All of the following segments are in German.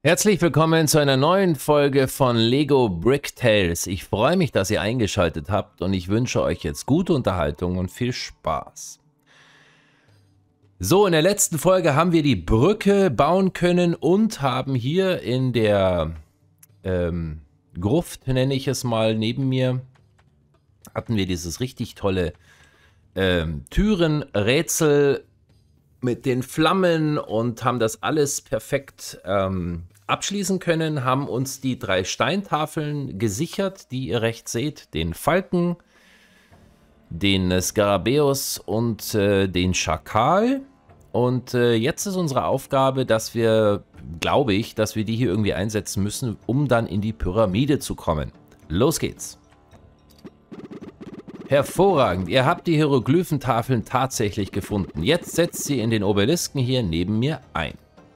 Herzlich willkommen zu einer neuen Folge von Lego Brick Tales. Ich freue mich, dass ihr eingeschaltet habt und ich wünsche euch jetzt gute Unterhaltung und viel Spaß. So, in der letzten Folge haben wir die Brücke bauen können und haben hier in der Gruft, nenne ich es mal, neben mir, hatten wir dieses richtig tolle Türenrätsel mit den Flammen und haben das alles perfekt abschließen können, haben uns die 3 Steintafeln gesichert, die ihr rechts seht, den Falken, den Skarabäus und den Schakal. Und jetzt ist unsere Aufgabe, dass wir, glaube ich, dass wir die hier irgendwie einsetzen müssen, um dann in die Pyramide zu kommen. Los geht's! Hervorragend, ihr habt die Hieroglyphentafeln tatsächlich gefunden. Jetzt setzt sie in den Obelisken hier neben mir ein.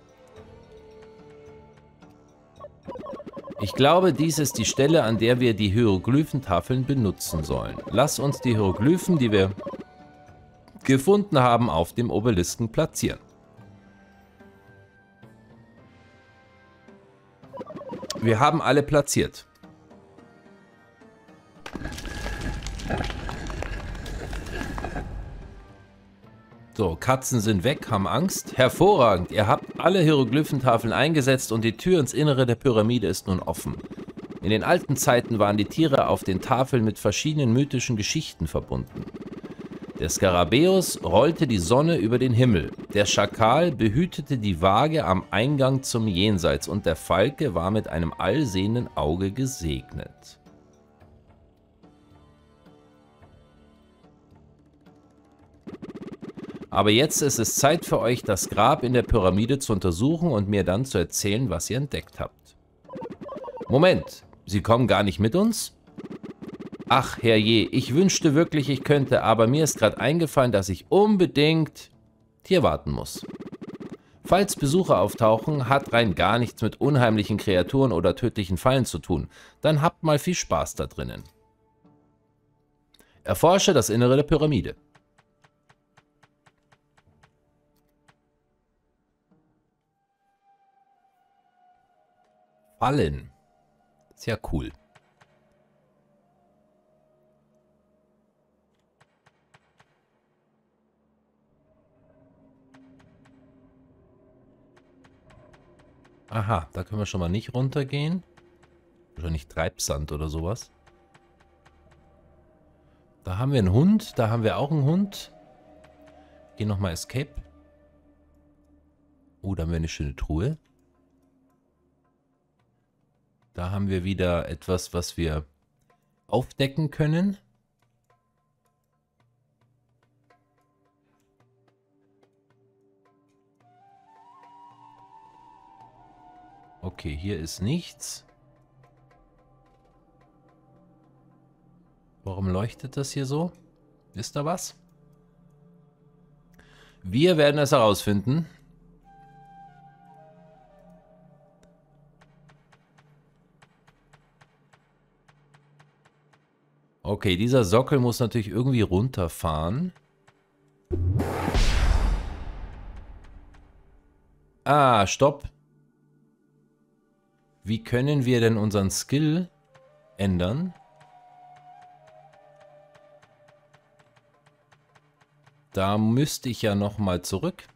Ich glaube, dies ist die Stelle, an der wir die Hieroglyphentafeln benutzen sollen. Lass uns die Hieroglyphen, die wir gefunden haben, auf dem Obelisken platzieren. Wir haben alle platziert. So, Katzen sind weg, haben Angst. Hervorragend, ihr habt alle Hieroglyphentafeln eingesetzt und die Tür ins Innere der Pyramide ist nun offen. In den alten Zeiten waren die Tiere auf den Tafeln mit verschiedenen mythischen Geschichten verbunden. Der Skarabäus rollte die Sonne über den Himmel, der Schakal behütete die Waage am Eingang zum Jenseits und der Falke war mit einem allsehenden Auge gesegnet. Aber jetzt ist es Zeit für euch, das Grab in der Pyramide zu untersuchen und mir dann zu erzählen, was ihr entdeckt habt. Moment, Sie kommen gar nicht mit uns? Ach, herrje, ich wünschte wirklich, ich könnte, aber mir ist gerade eingefallen, dass ich unbedingt hier warten muss. Falls Besucher auftauchen, hat rein gar nichts mit unheimlichen Kreaturen oder tödlichen Fallen zu tun. Dann habt mal viel Spaß da drinnen. Erforsche das Innere der Pyramide. Fallen. Sehr cool. Aha, da können wir schon mal nicht runtergehen. Wahrscheinlich Treibsand oder sowas. Da haben wir einen Hund, da haben wir auch einen Hund. Gehen nochmal Escape. Oh, da haben wir eine schöne Truhe. Da haben wir wieder etwas, was wir aufdecken können. Okay, hier ist nichts. Warum leuchtet das hier so? Ist da was? Wir werden es herausfinden. Okay, dieser Sockel muss natürlich irgendwie runterfahren. Ah, stopp. Wie können wir denn unseren Skill ändern? Da müsste ich ja noch mal zurück.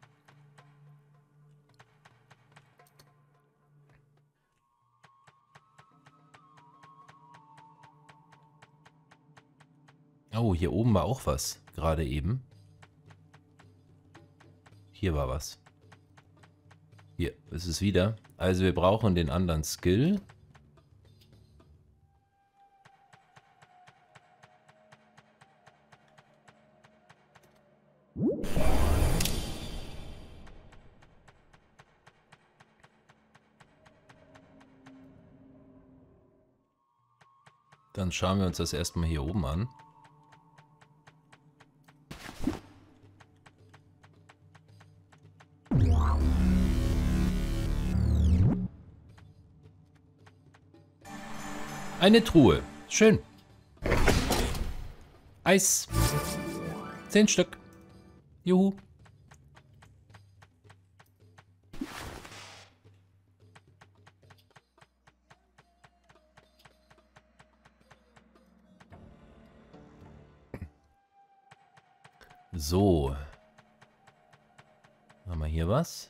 Oh, hier oben war auch was, gerade eben. Hier war was. Hier ist es wieder. Also wir brauchen den anderen Skill. Dann schauen wir uns das erstmal hier oben an. Eine Truhe. Schön. Eis. 10 Stück. Juhu. So. Haben wir hier was?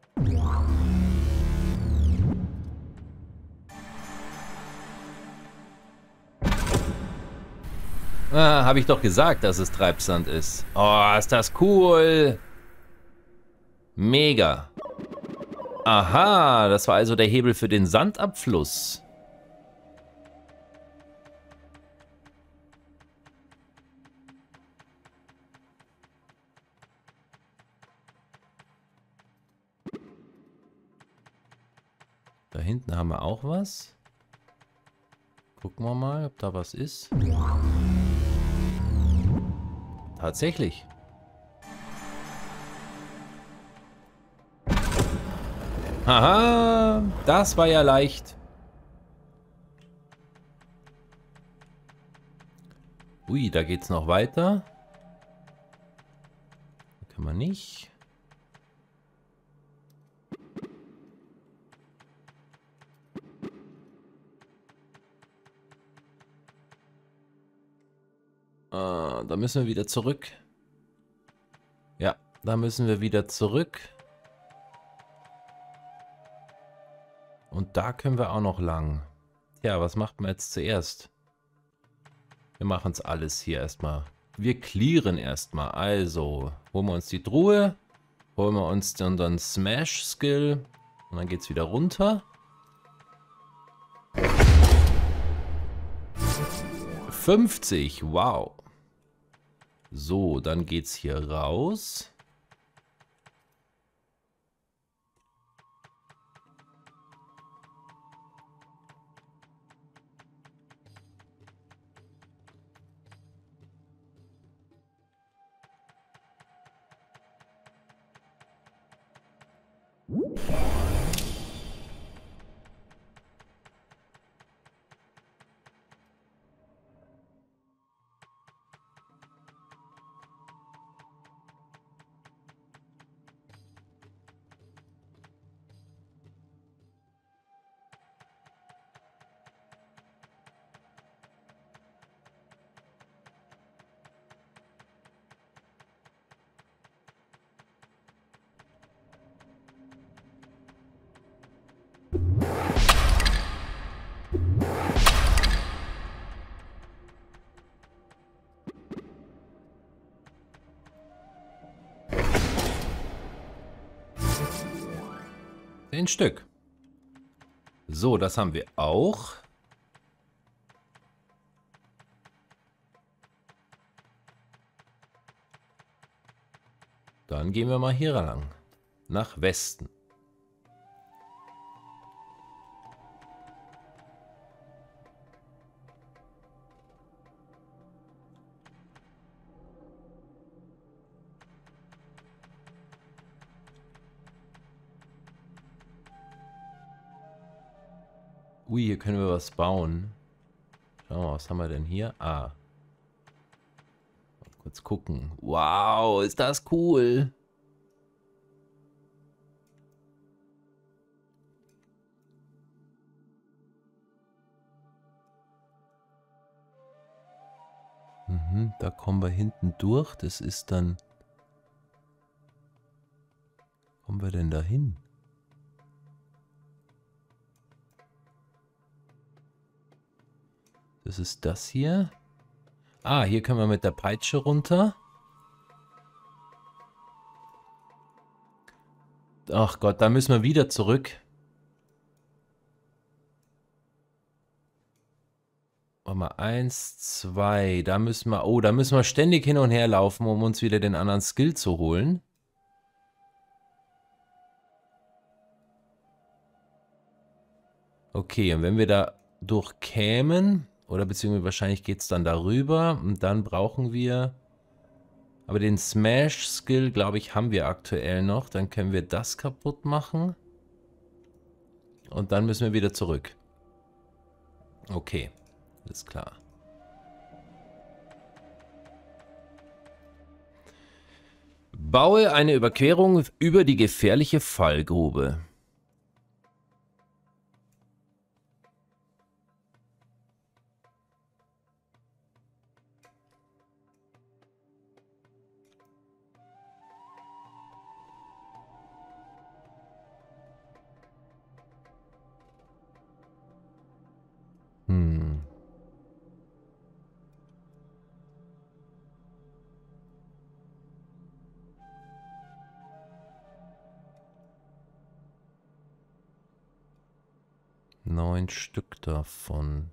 Ah, habe ich doch gesagt, dass es Treibsand ist. Oh, ist das cool. Mega. Aha, das war also der Hebel für den Sandabfluss. Da hinten haben wir auch was. Gucken wir mal, ob da was ist. Tatsächlich. Haha, das war ja leicht. Ui, da geht's noch weiter. Da kann man nicht. Da müssen wir wieder zurück. Ja, da müssen wir wieder zurück. Und da können wir auch noch lang. Ja, was macht man jetzt zuerst? Wir machen es alles hier erstmal. Wir clearen erstmal. Also, holen wir uns die Truhe. Holen wir uns unseren Smash-Skill. Und dann geht es wieder runter. 50, wow. So, dann geht's hier raus. Ein Stück. So, das haben wir auch. Dann gehen wir mal hier lang. Nach Westen. Ui, hier können wir was bauen. Schauen wir mal, was haben wir denn hier? Ah. Kurz gucken. Wow, ist das cool. Da kommen wir hinten durch. Das ist dann... Wo kommen wir denn da hin? Das ist das hier. Ah, hier können wir mit der Peitsche runter. Ach Gott, da müssen wir wieder zurück. Warte mal, 1, 2. Da müssen wir... Oh, da müssen wir ständig hin und her laufen, um uns wieder den anderen Skill zu holen. Okay, und wenn wir da durchkämen... Oder beziehungsweise wahrscheinlich geht es dann darüber. Und dann brauchen wir... Aber den Smash-Skill, glaube ich, haben wir aktuell noch. Dann können wir das kaputt machen. Und dann müssen wir wieder zurück. Okay, alles klar. Baue eine Überquerung über die gefährliche Fallgrube. 9 Stück davon.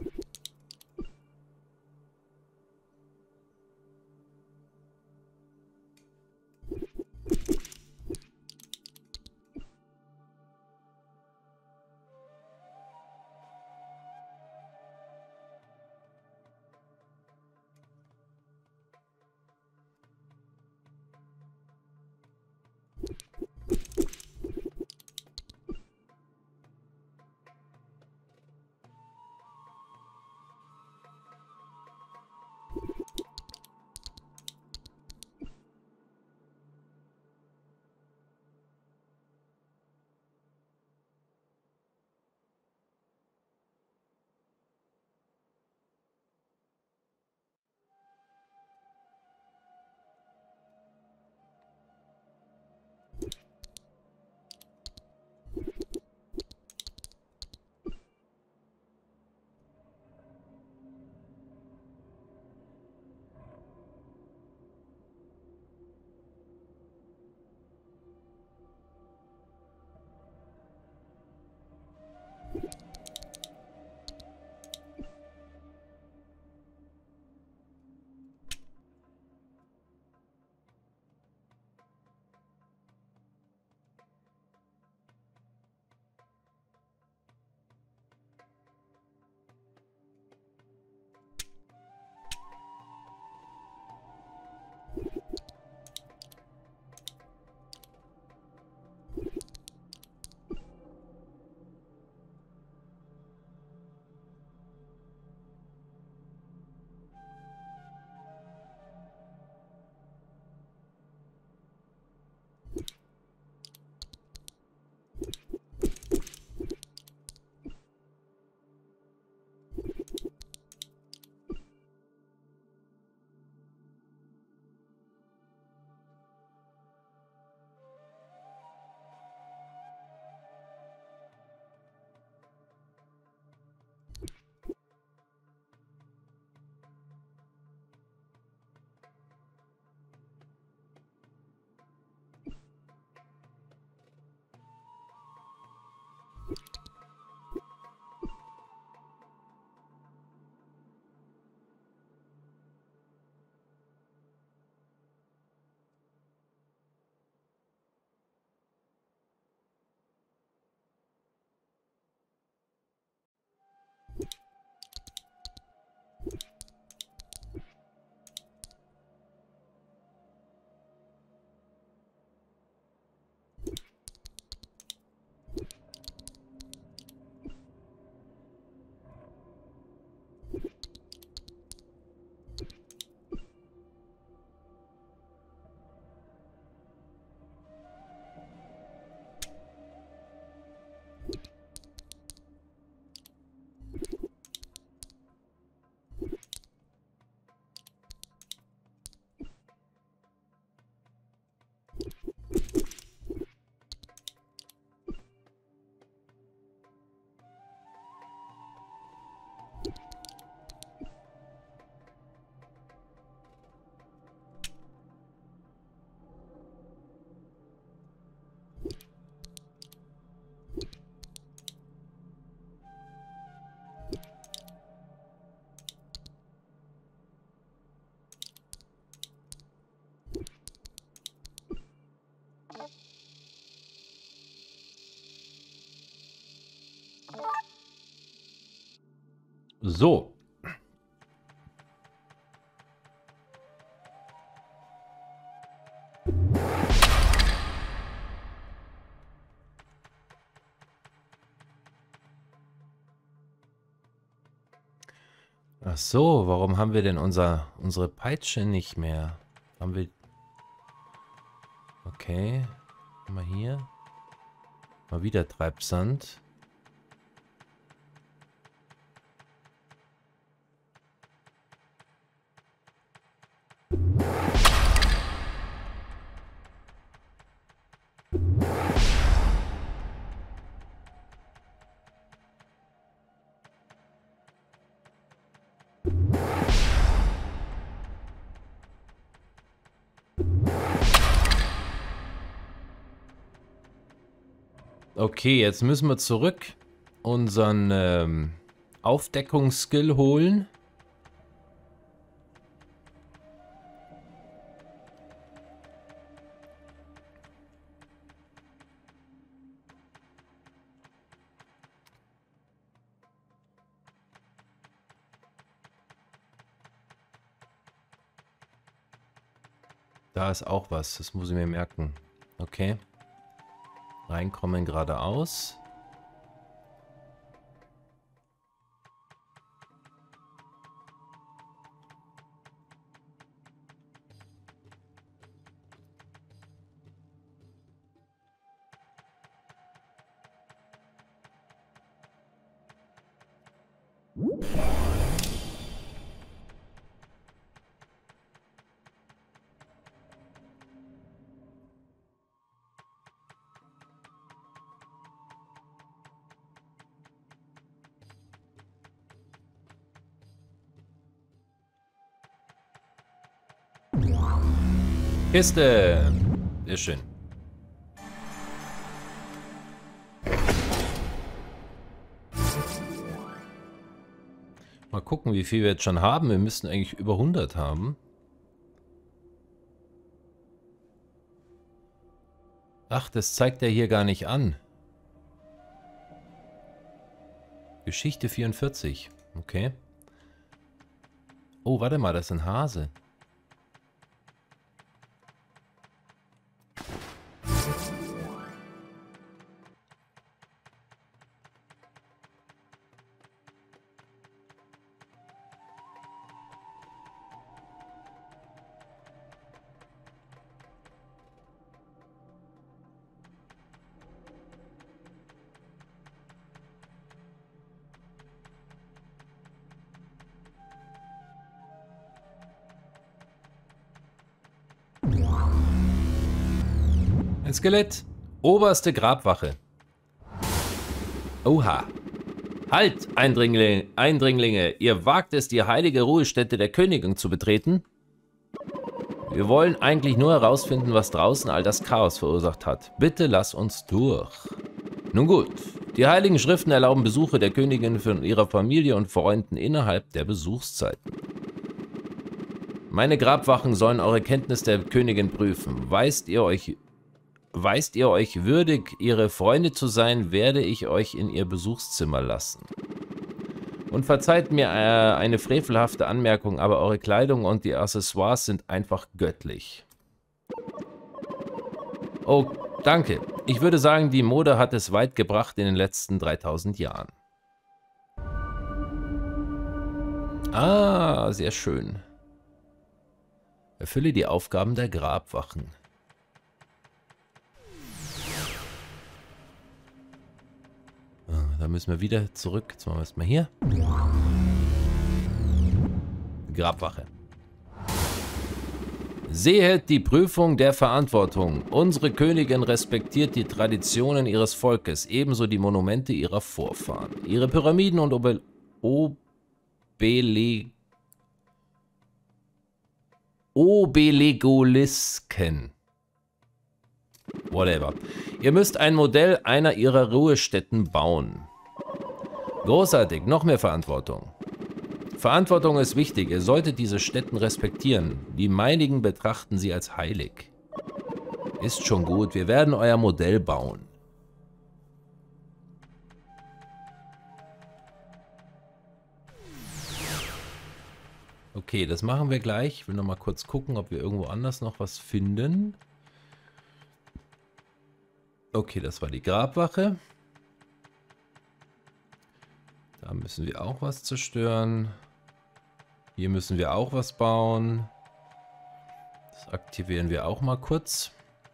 So. Ach so, warum haben wir denn unsere Peitsche nicht mehr? Haben wir... Okay. Mal hier. Mal wieder Treibsand. Okay, jetzt müssen wir zurück unseren Aufdeckungsskill holen. Da ist auch was, das muss ich mir merken. Okay. Reinkommen geradeaus. Kiste. Sehr schön. Mal gucken, wie viel wir jetzt schon haben. Wir müssten eigentlich über 100 haben. Ach, das zeigt er hier gar nicht an. Geschichte 44. Okay. Oh, warte mal, das ist ein Hase. Ein Skelett. Oberste Grabwache. Oha. Halt, Eindringlinge. Ihr wagt es, die heilige Ruhestätte der Königin zu betreten? Wir wollen eigentlich nur herausfinden, was draußen all das Chaos verursacht hat. Bitte lass uns durch. Nun gut. Die heiligen Schriften erlauben Besuche der Königin von ihrer Familie und Freunden innerhalb der Besuchszeiten. Meine Grabwachen sollen eure Kenntnis der Königin prüfen. Weist ihr euch würdig, ihre Freunde zu sein, werde ich euch in ihr Besuchszimmer lassen. Und verzeiht mir eine frevelhafte Anmerkung, aber eure Kleidung und die Accessoires sind einfach göttlich. Oh, danke. Ich würde sagen, die Mode hat es weit gebracht in den letzten 3000 Jahren. Ah, sehr schön. Erfülle die Aufgaben der Grabwachen. Da müssen wir wieder zurück. Jetzt machen wir erstmal hier. Grabwache. Sehet die Prüfung der Verantwortung. Unsere Königin respektiert die Traditionen ihres Volkes, ebenso die Monumente ihrer Vorfahren. Ihre Pyramiden und Obeligolisken. Whatever. Ihr müsst ein Modell einer ihrer Ruhestätten bauen. Großartig, noch mehr Verantwortung. Verantwortung ist wichtig, ihr solltet diese Stätten respektieren. Die meinigen betrachten sie als heilig. Ist schon gut, wir werden euer Modell bauen. Okay, das machen wir gleich. Ich will noch mal kurz gucken, ob wir irgendwo anders noch was finden. Okay, das war die Grabwache. Da müssen wir auch was zerstören. Hier müssen wir auch was bauen. Das aktivieren wir auch mal kurz.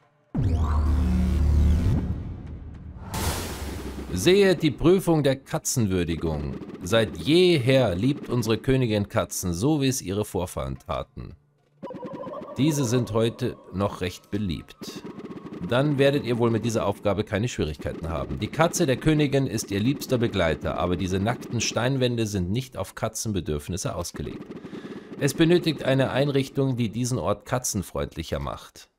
Sehet die Prüfung der Katzenwürdigung. Seit jeher liebt unsere Königin Katzen, so wie es ihre Vorfahren taten. Diese sind heute noch recht beliebt. Dann werdet ihr wohl mit dieser Aufgabe keine Schwierigkeiten haben. Die Katze der Königin ist ihr liebster Begleiter, aber diese nackten Steinwände sind nicht auf Katzenbedürfnisse ausgelegt. Es benötigt eine Einrichtung, die diesen Ort katzenfreundlicher macht.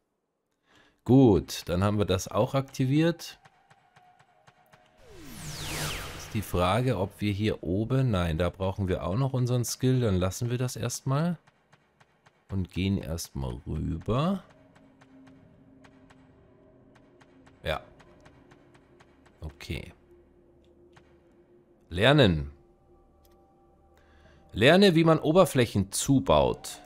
Gut, dann haben wir das auch aktiviert. die Frage, ob wir hier oben... Nein, da brauchen wir auch noch unseren Skill. Dann lassen wir das erstmal. Und gehen erstmal rüber. Ja. Okay. Lernen. Lerne, wie man Oberflächen zubaut.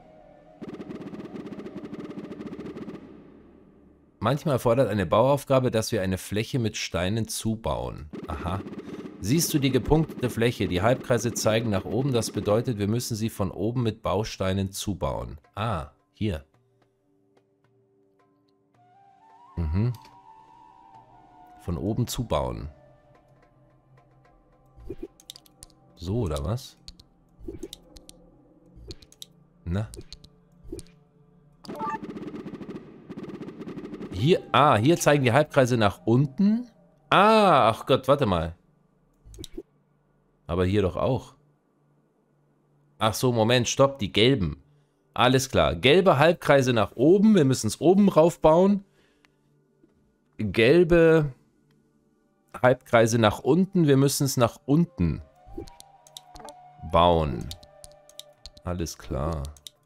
Manchmal erfordert eine Bauaufgabe, dass wir eine Fläche mit Steinen zubauen. Aha. Siehst du die gepunktete Fläche? Die Halbkreise zeigen nach oben. Das bedeutet, wir müssen sie von oben mit Bausteinen zubauen. Ah, hier. Mhm. Von oben zubauen. So, oder was? Na? Hier, hier zeigen die Halbkreise nach unten. Ach Gott, warte mal. Aber hier doch auch. Ach so, Moment, stopp, die gelben. Alles klar. Gelbe Halbkreise nach oben. Wir müssen es oben raufbauen. Gelbe Halbkreise nach unten. Wir müssen es nach unten bauen. Alles klar.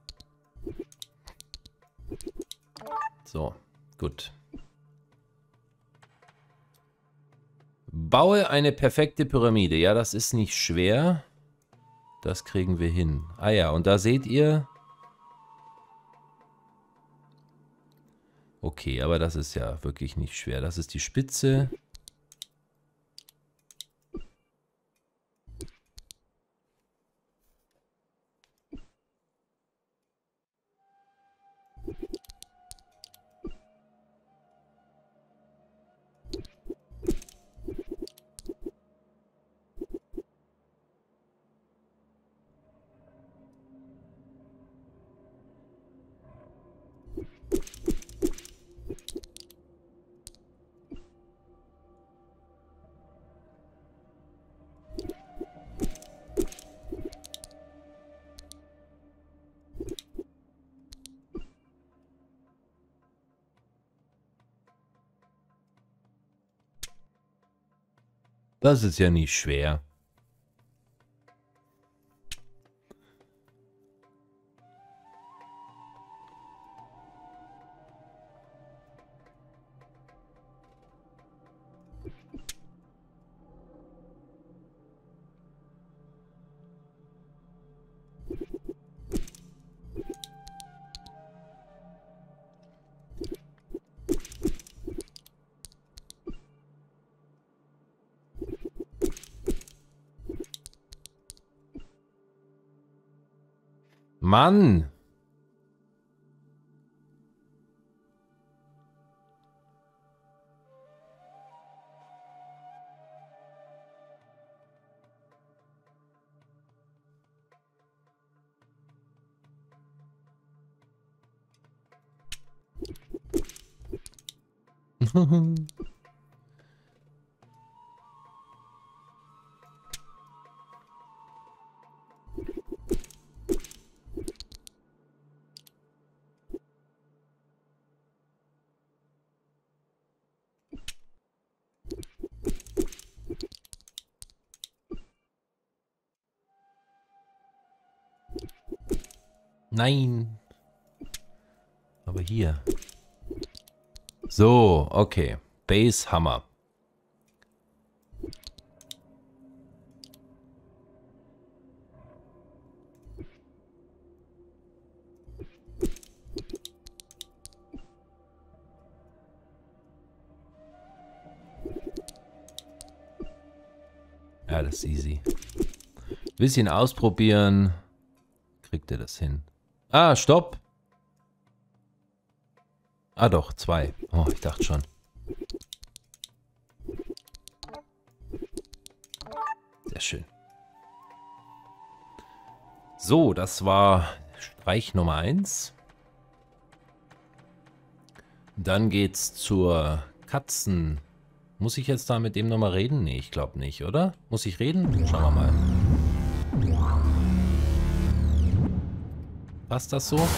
So, gut. Baue eine perfekte Pyramide. Ja, das ist nicht schwer. Das kriegen wir hin. Ah ja, und da seht ihr... Okay, aber das ist ja wirklich nicht schwer. Das ist die Spitze. Das ist ja nicht schwer. Mann! Nein. Aber hier. So, okay. Base Hammer. Ja, das ist easy. Bisschen ausprobieren. Kriegt er das hin? Ah, stopp. Ah doch, 2. Oh, ich dachte schon. Sehr schön. So, das war Streich Nummer 1. Dann geht's zur Katzen. Muss ich jetzt da mit dem nochmal reden? Nee, ich glaube nicht, oder? Muss ich reden? Schauen wir mal. Passt das so?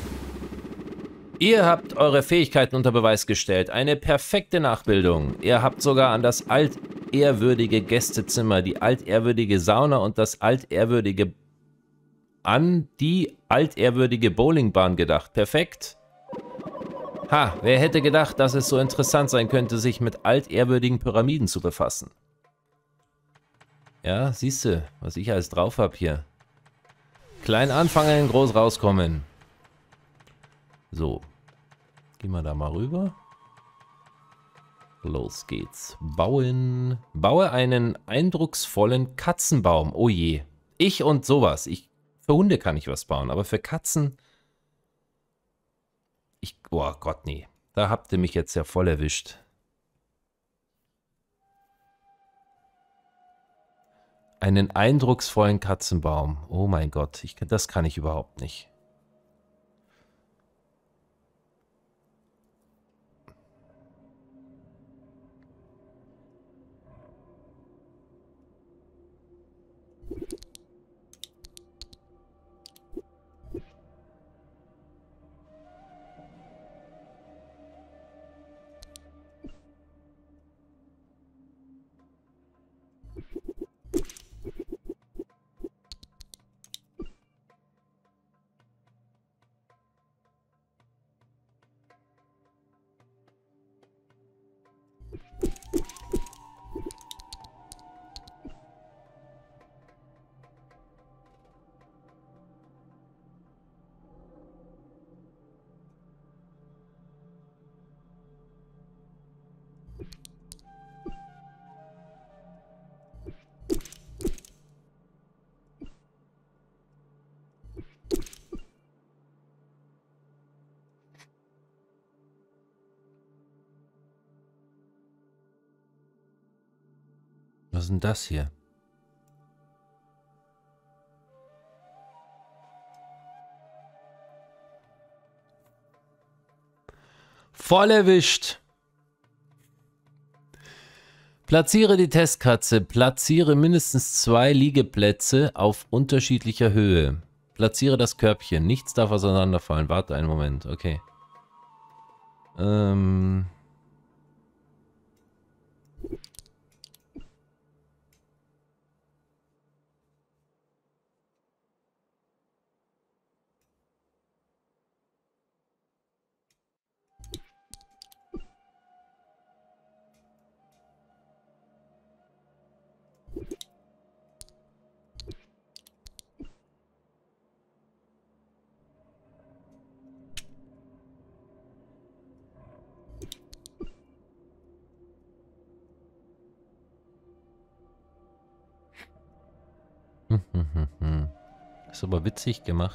Ihr habt eure Fähigkeiten unter Beweis gestellt. Eine perfekte Nachbildung. Ihr habt sogar an das altehrwürdige Gästezimmer, die altehrwürdige Sauna und das altehrwürdige an die altehrwürdige Bowlingbahn gedacht. Perfekt. Ha, wer hätte gedacht, dass es so interessant sein könnte, sich mit altehrwürdigen Pyramiden zu befassen? Ja, siehst du, was ich alles drauf habe hier. Klein anfangen, groß rauskommen. So. Gehen wir da mal rüber. Los geht's. Bauen. Baue einen eindrucksvollen Katzenbaum. Oh je. Ich und sowas. Für Hunde kann ich was bauen, aber für Katzen... Oh Gott, nee. Da habt ihr mich jetzt ja voll erwischt. Einen eindrucksvollen Katzenbaum. Oh mein Gott, das kann ich überhaupt nicht. Was ist denn das hier? Voll erwischt. Platziere die Testkatze. Platziere mindestens 2 Liegeplätze auf unterschiedlicher Höhe. Platziere das Körbchen. Nichts darf auseinanderfallen. Warte einen Moment. Okay. Ist aber witzig gemacht.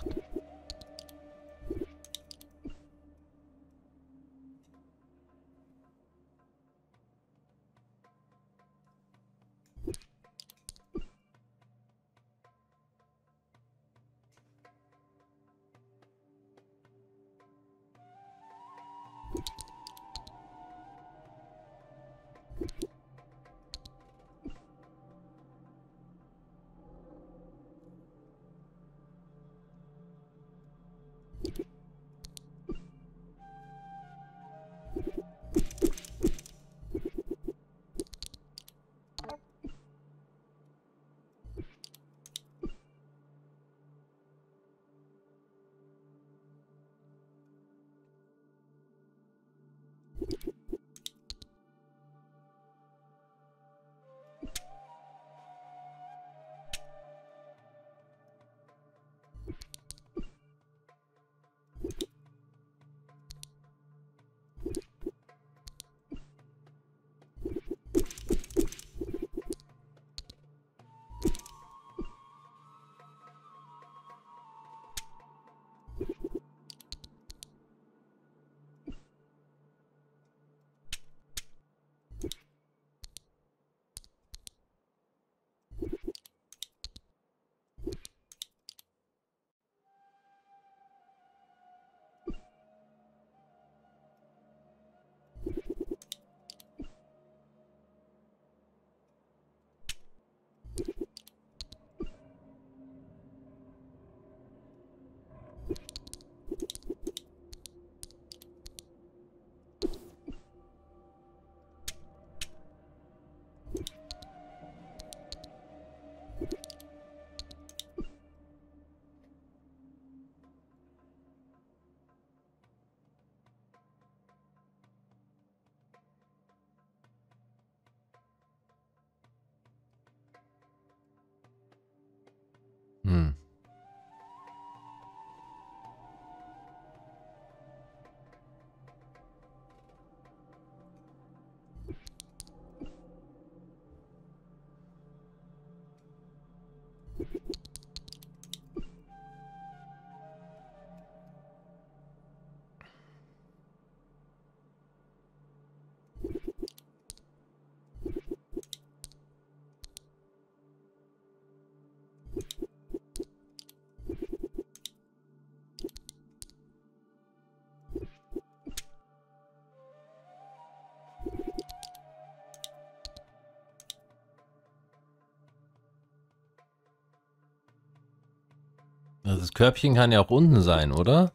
Das Körbchen kann ja auch unten sein, oder?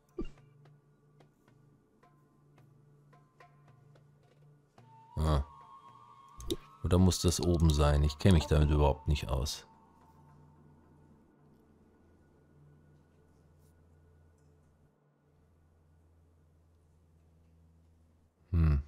Ah. Oder muss das oben sein? Ich kenne mich damit überhaupt nicht aus. Hm.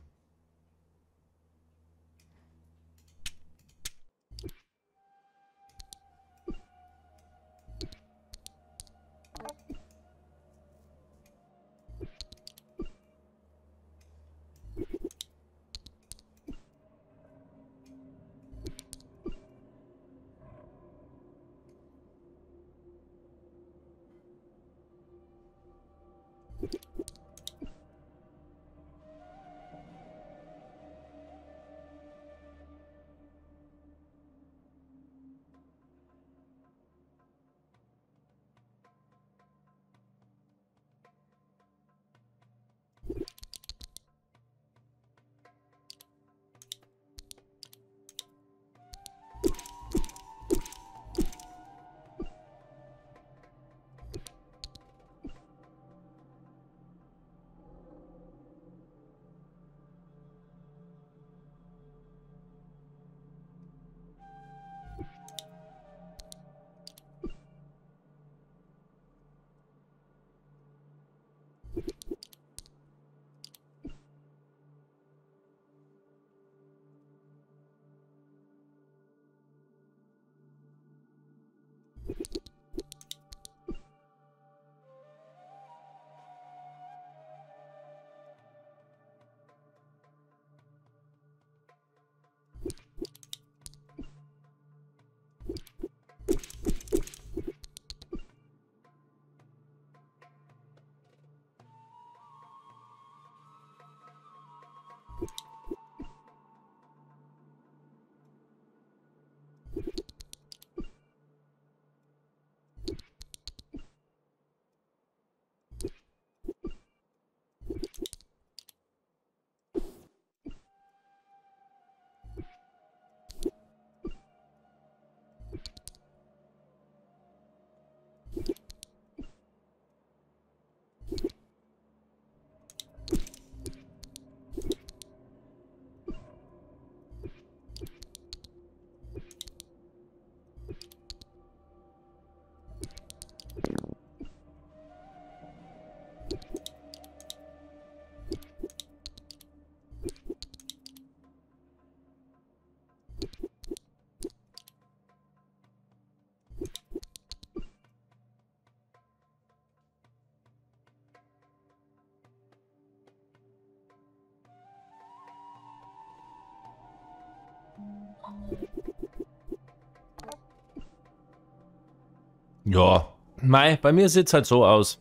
Ja, mei, bei mir sieht es halt so aus.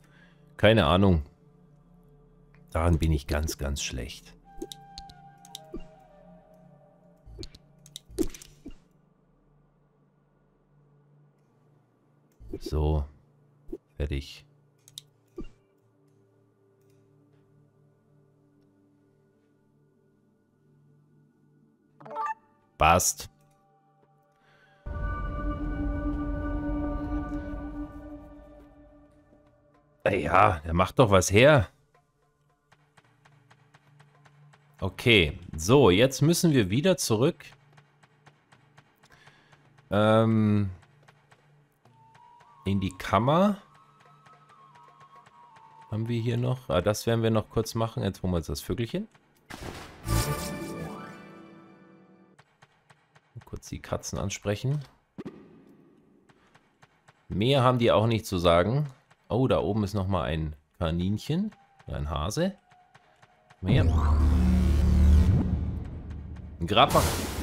Keine Ahnung. Daran bin ich ganz, ganz schlecht. So, fertig. Passt. Ja, der macht doch was her. Okay, so, jetzt müssen wir wieder zurück. In die Kammer. Haben wir hier noch? Ah, das werden wir noch kurz machen. Jetzt holen wir uns das Vögelchen. Kurz die Katzen ansprechen. Mehr haben die auch nicht zu sagen. Oh, da oben ist nochmal ein Kaninchen. Ein Hase. Mehr. Ein Grabmal.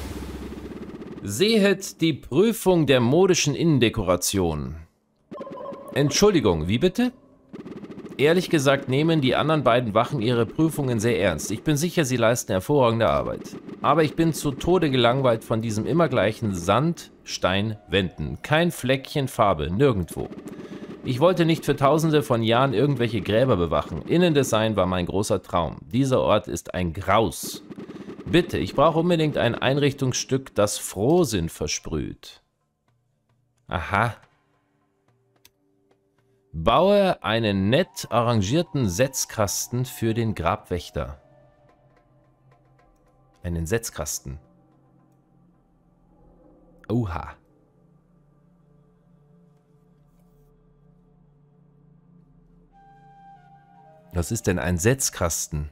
Sehet die Prüfung der modischen Innendekoration. Entschuldigung, wie bitte? Ehrlich gesagt nehmen die anderen beiden Wachen ihre Prüfungen sehr ernst. Ich bin sicher, sie leisten hervorragende Arbeit. Aber ich bin zu Tode gelangweilt von diesem immer gleichen Sandsteinwänden. Kein Fleckchen Farbe, nirgendwo. Ich wollte nicht für tausende von Jahren irgendwelche Gräber bewachen. Innendesign war mein großer Traum. Dieser Ort ist ein Graus. Bitte, ich brauche unbedingt ein Einrichtungsstück, das Frohsinn versprüht. Aha. Baue einen nett arrangierten Setzkasten für den Grabwächter. Einen Setzkasten. Oha. Was ist denn ein Setzkasten?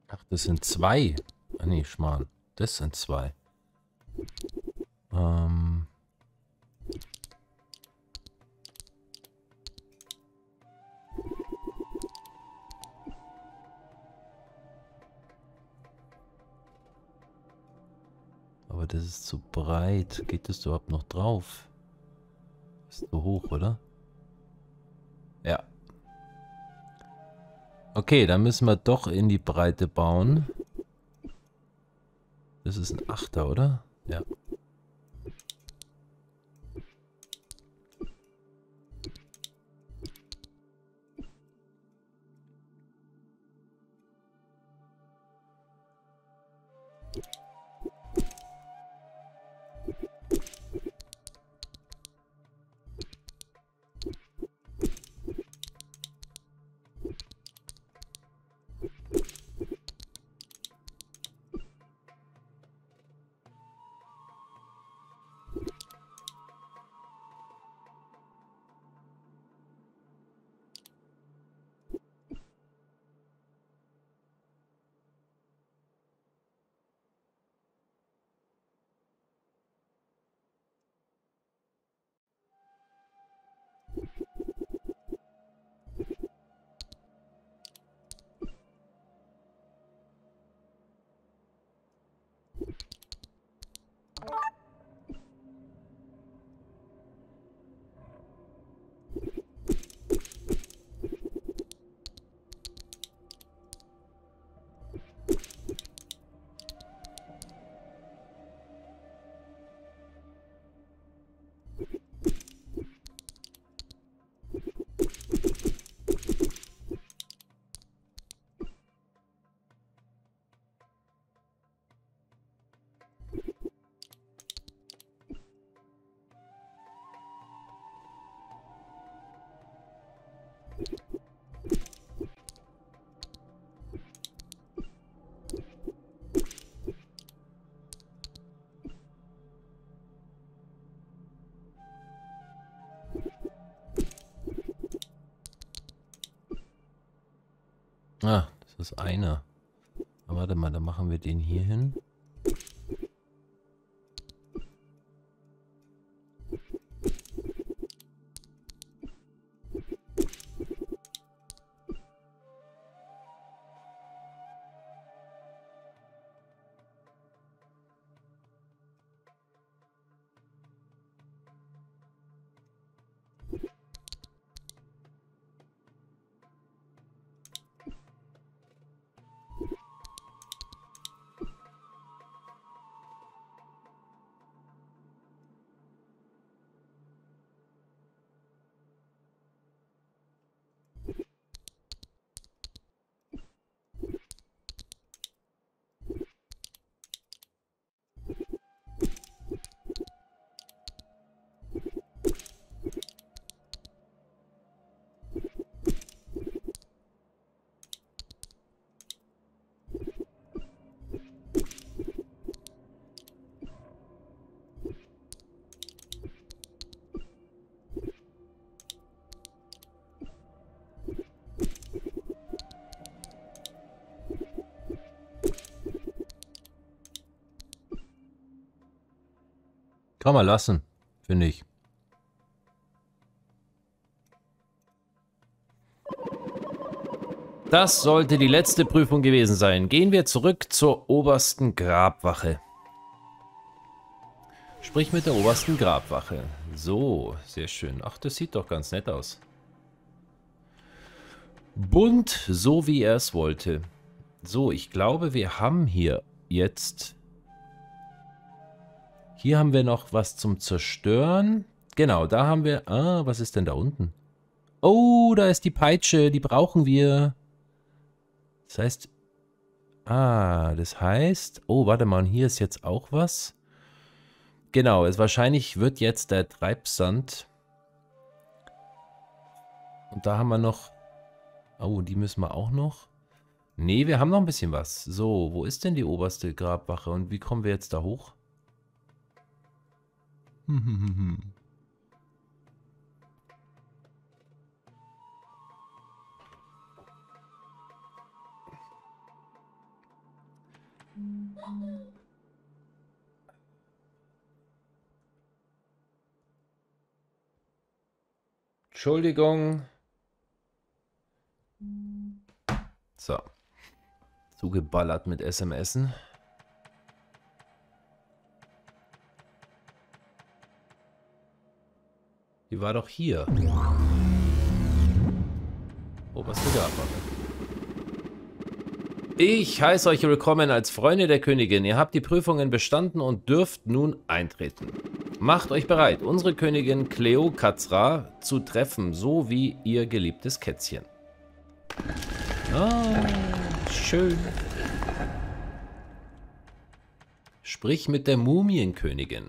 Ach, das sind zwei. Ah, nee, Schmarrn. Das sind zwei. Ähm. Aber das ist zu breit. Geht das überhaupt noch drauf? Ist zu hoch, oder? Ja. Okay, dann müssen wir doch in die Breite bauen. Das ist ein Achter, oder? Ja. Ah, das ist einer. Aber warte mal, dann machen wir den hier hin. Kann man lassen, finde ich. Das sollte die letzte Prüfung gewesen sein. Gehen wir zurück zur obersten Grabwache. Sprich mit der obersten Grabwache. So, sehr schön. Ach, das sieht doch ganz nett aus. Bunt, so wie er es wollte. So, ich glaube, wir haben hier jetzt... Hier haben wir noch was zum Zerstören. Genau, da haben wir... Ah, was ist denn da unten? Oh, da ist die Peitsche, die brauchen wir. Das heißt... Ah, das heißt... Oh, warte mal, und hier ist jetzt auch was. Genau, wahrscheinlich wird jetzt der Treibsand... Und da haben wir noch... Oh, die müssen wir auch noch... Nee, wir haben noch ein bisschen was. So, wo ist denn die oberste Grabwache und wie kommen wir jetzt da hoch? Entschuldigung. So. Zugeballert mit SMSen. Die war doch hier. Oh, was für eine Abmache. Ich heiße euch willkommen als Freunde der Königin. Ihr habt die Prüfungen bestanden und dürft nun eintreten. Macht euch bereit, unsere Königin Kleokatra zu treffen, so wie ihr geliebtes Kätzchen. Ah, schön. Sprich mit der Mumienkönigin.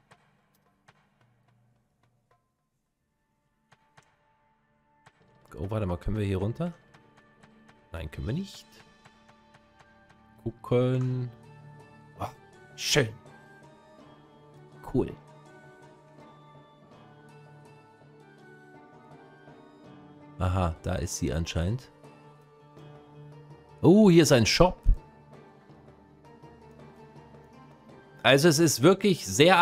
Oh, warte mal, können wir hier runter? Nein, können wir nicht. Gucken. Oh, schön. Cool. Aha, da ist sie anscheinend. Oh, hier ist ein Shop. Also es ist wirklich sehr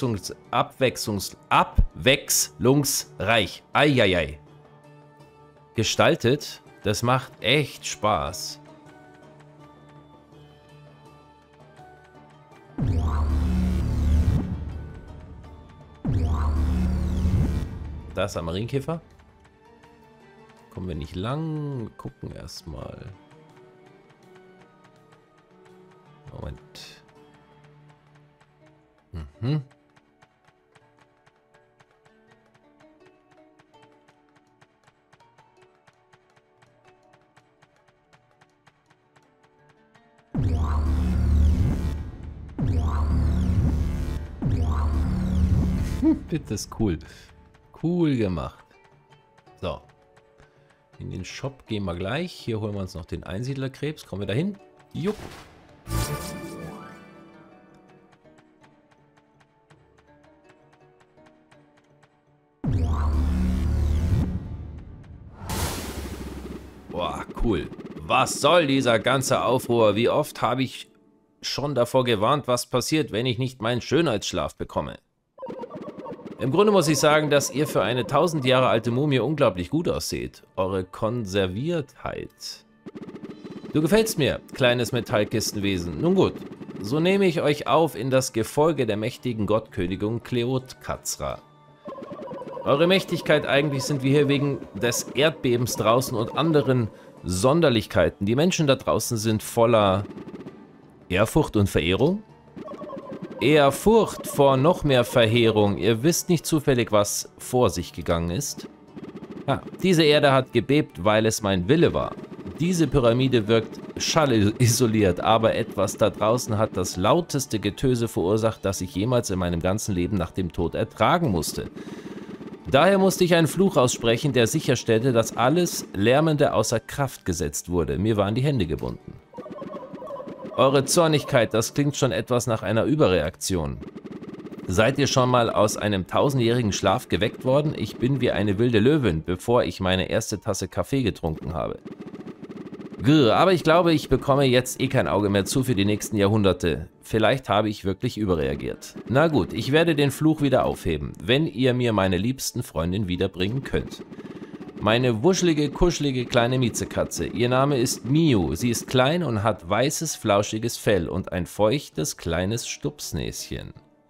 abwechslungsreich. Eieiei. Gestaltet. Das macht echt Spaß. Da ist ein Marienkäfer. Kommen wir nicht lang. Gucken erstmal. Moment. Mhm. Bitte, ist cool. Cool gemacht. So. In den Shop gehen wir gleich. Hier holen wir uns noch den Einsiedlerkrebs. Kommen wir dahin? Jupp. Boah, cool. Was soll dieser ganze Aufruhr? Wie oft habe ich schon davor gewarnt, was passiert, wenn ich nicht meinen Schönheitsschlaf bekomme? Im Grunde muss ich sagen, dass ihr für eine 1000 Jahre alte Mumie unglaublich gut ausseht. Eure Konserviertheit. Du gefällst mir, kleines Metallkistenwesen. Nun gut, so nehme ich euch auf in das Gefolge der mächtigen Gottkönigin Kleokatra. Eure Mächtigkeit, eigentlich sind wir hier wegen des Erdbebens draußen und anderen Sonderlichkeiten. Die Menschen da draußen sind voller Ehrfurcht und Verehrung. Ehrfurcht vor noch mehr Verheerung. Ihr wisst nicht zufällig, was vor sich gegangen ist. Diese Erde hat gebebt, weil es mein Wille war. Diese Pyramide wirkt schallisoliert, aber etwas da draußen hat das lauteste Getöse verursacht, das ich jemals in meinem ganzen Leben nach dem Tod ertragen musste. Daher musste ich einen Fluch aussprechen, der sicherstellte, dass alles Lärmende außer Kraft gesetzt wurde. Mir waren die Hände gebunden. Eure Zornigkeit, das klingt schon etwas nach einer Überreaktion. Seid ihr schon mal aus einem 1000-jährigen Schlaf geweckt worden? Ich bin wie eine wilde Löwin, bevor ich meine erste Tasse Kaffee getrunken habe. Aber ich glaube, ich bekomme jetzt eh kein Auge mehr zu für die nächsten Jahrhunderte. Vielleicht habe ich wirklich überreagiert. Na gut, ich werde den Fluch wieder aufheben, wenn ihr mir meine liebsten Freundin wiederbringen könnt. Meine wuschelige, kuschelige kleine Miezekatze. Ihr Name ist Miu. Sie ist klein und hat weißes, flauschiges Fell und ein feuchtes, kleines Stupsnäschen.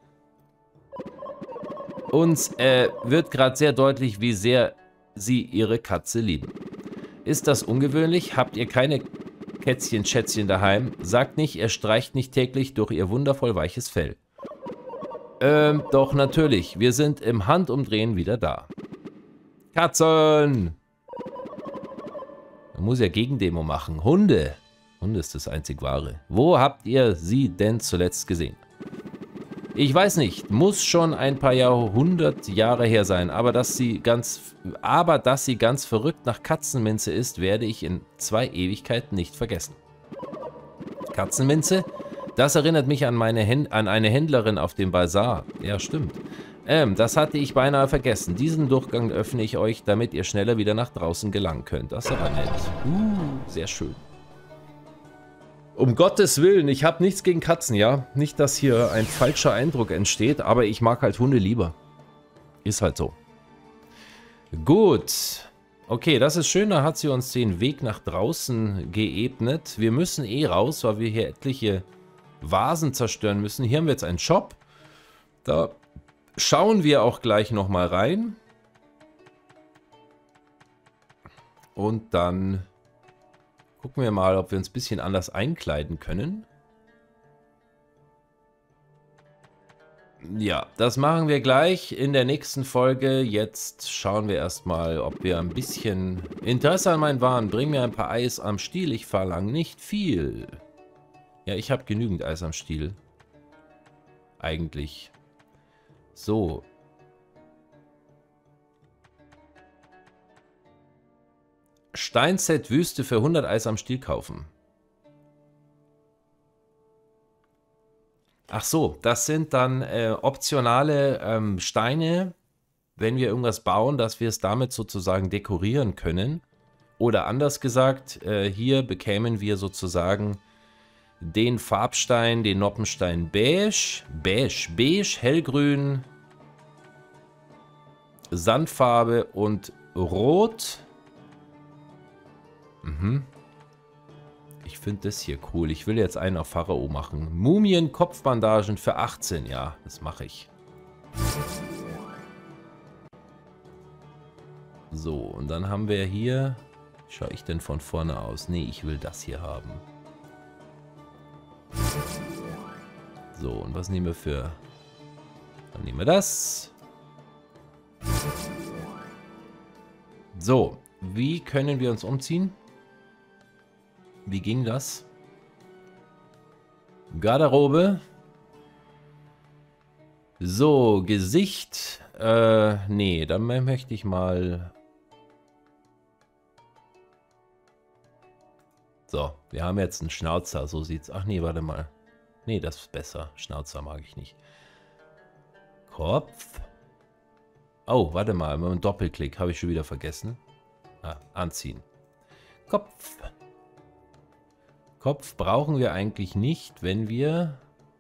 Uns wird gerade sehr deutlich, wie sehr sie ihre Katze lieben. Ist das ungewöhnlich? Habt ihr keine Kätzchen-Schätzchen daheim? Sagt nicht, ihr streicht nicht täglich durch ihr wundervoll weiches Fell. Doch natürlich. Wir sind im Handumdrehen wieder da. Katzen! Man muss ja Gegendemo machen. Hunde! Hunde ist das einzig Wahre. Wo habt ihr sie denn zuletzt gesehen? Ich weiß nicht, muss schon ein paar Jahrhundert Jahre her sein, aber dass sie ganz verrückt nach Katzenminze ist, werde ich in 2 Ewigkeiten nicht vergessen. Katzenminze? Das erinnert mich an eine Händlerin auf dem Bazar. Ja, stimmt. Das hatte ich beinahe vergessen. Diesen Durchgang öffne ich euch, damit ihr schneller wieder nach draußen gelangen könnt. Das ist aber nett. Sehr schön. Um Gottes Willen, ich habe nichts gegen Katzen, ja. Nicht, dass hier ein falscher Eindruck entsteht, aber ich mag halt Hunde lieber. Ist halt so. Gut. Okay, das ist schön, da hat sie uns den Weg nach draußen geebnet. Wir müssen eh raus, weil wir hier etliche Vasen zerstören müssen. Hier haben wir jetzt einen Shop. Da schauen wir auch gleich nochmal rein. Und dann gucken wir mal, ob wir uns ein bisschen anders einkleiden können. Ja, das machen wir gleich in der nächsten Folge. Jetzt schauen wir erstmal, ob wir ein bisschen Interesse an meinen Waren. Bring mir ein paar Eis am Stiel. Ich verlange nicht viel. Ja, ich habe genügend Eis am Stiel. Eigentlich. So. Steinset Wüste für 100 Eis am Stiel kaufen. Ach so, das sind dann optionale Steine, wenn wir irgendwas bauen, dass wir es damit sozusagen dekorieren können. Oder anders gesagt, hier bekämen wir sozusagen den Farbstein, den Noppenstein beige, hellgrün, Sandfarbe und rot. Ich finde das hier cool. Ich will jetzt einen auf Pharao machen. Mumien-Kopfbandagen für 18. Ja, das mache ich. So, und dann haben wir hier... Wie schaue ich denn von vorne aus? Nee, ich will das hier haben. So, und was nehmen wir für... Dann nehmen wir das. So, wie können wir uns umziehen? Wie ging das? Garderobe. So, Gesicht. Nee, dann möchte ich mal... So, wir haben jetzt einen Schnauzer, so sieht's... Ach nee, warte mal. Nee, das ist besser. Schnauzer mag ich nicht. Kopf. Oh, warte mal, mit einem Doppelklick habe ich schon wieder vergessen. Ah, anziehen. Kopf. Kopf brauchen wir eigentlich nicht, wenn wir...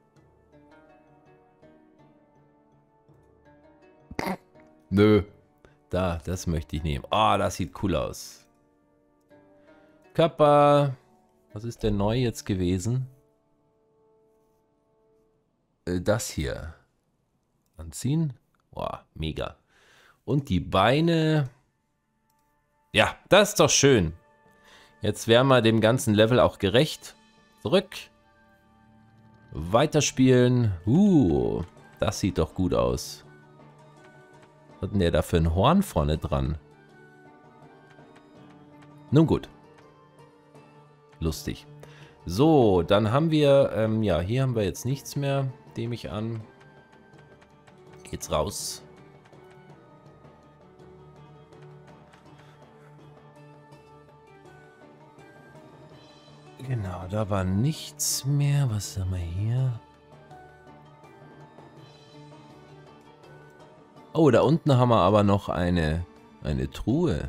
Nö. Da, das möchte ich nehmen. Ah, das sieht cool aus. Körper. Was ist denn neu jetzt gewesen? Das hier. Anziehen. Boah, mega. Und die Beine. Ja, das ist doch schön. Jetzt wären wir dem ganzen Level auch gerecht. Zurück. Weiterspielen. Das sieht doch gut aus. Was hat denn der da für ein Horn vorne dran? Nun gut. Lustig. So, dann haben wir, ja, hier haben wir jetzt nichts mehr, nehme ich an. Geht's raus. Genau, da war nichts mehr. Was haben wir hier? Oh, da unten haben wir aber noch eine Truhe.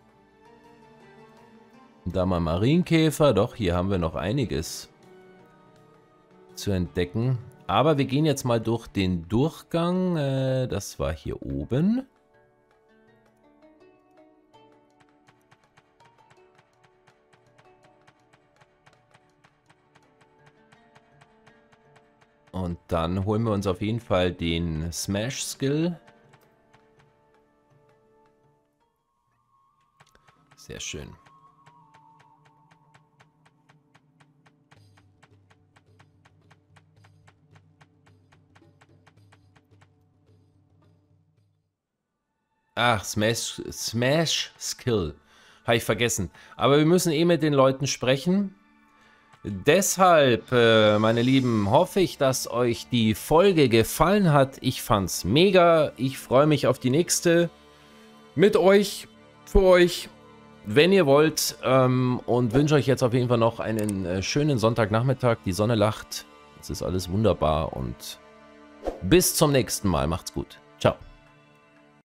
Da mal Marienkäfer. Doch, hier haben wir noch einiges zu entdecken. Aber wir gehen jetzt mal durch den Durchgang. Das war hier oben. Und dann holen wir uns auf jeden Fall den Smash Skill. Sehr schön. Ach, Smash Skill. Habe ich vergessen. Aber wir müssen eh mit den Leuten sprechen. Deshalb, meine Lieben, hoffe ich, dass euch die Folge gefallen hat. Ich fand's mega. Ich freue mich auf die nächste mit euch, für euch, wenn ihr wollt. Und wünsche euch jetzt auf jeden Fall noch einen schönen Sonntagnachmittag. Die Sonne lacht. Es ist alles wunderbar und bis zum nächsten Mal. Macht's gut.